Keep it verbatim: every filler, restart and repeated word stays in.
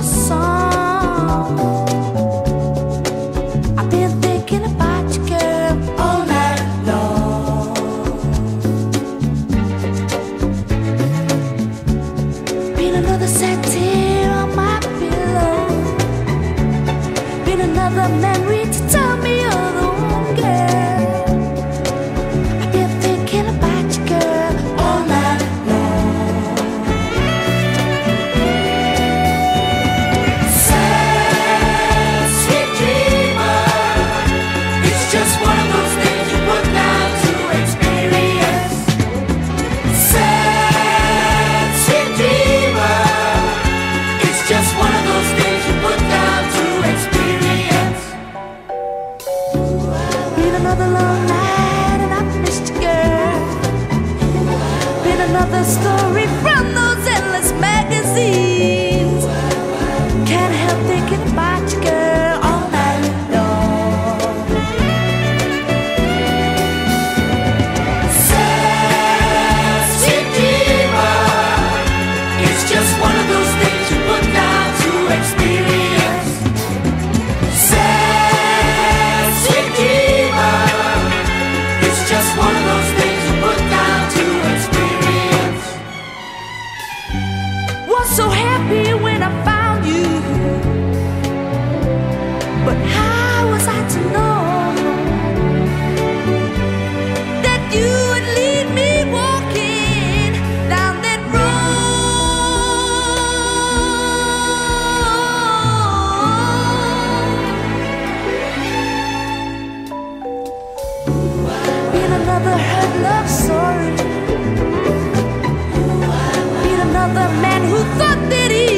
song. I've been thinking about you, girl, all night long. Been another sad tear on my pillow. Been another memory to tell me you're the one, girl. I've been thinking about you, girl, all night long. Sad, sweet dreamer, it's just one of those things you put down to experience. Sad, sweet dreamer, it's just one of those things you put down to experience. Been another long night and I've missed you, girl. Been another story from those endless magazines. Can't help thinking about you, girl, all night long. Sad, sweet dreamer, it's just one of those things you put down to experience. Sad, sweet dreamer, it's just one of those things you put down to experience. Was so happy when I found you, but how was I to know that you would leave me walking down that road? Been another hurt love story. Been another man who thought that he